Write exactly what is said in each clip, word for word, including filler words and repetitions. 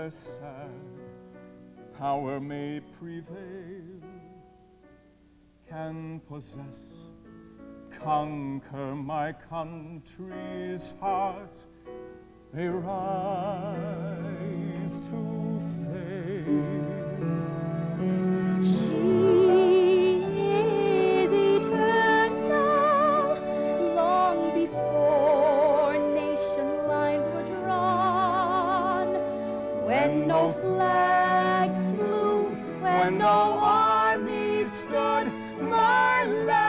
their sad power may prevail, can possess, conquer my country's heart, they rise to fame. She is eternal, long before nation lines were drawn, when no flags flew, when no armies stood, my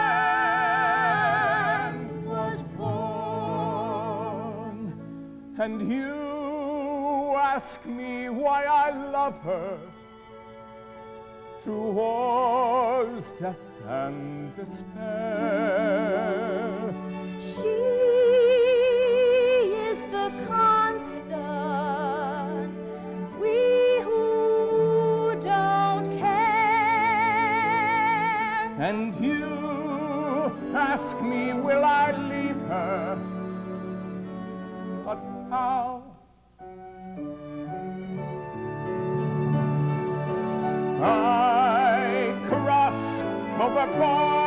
land was born. And you ask me why I love her, through wars, death, and despair. She is the constant, we who don't care. And you ask me, will I leave her? But how? I cross over borders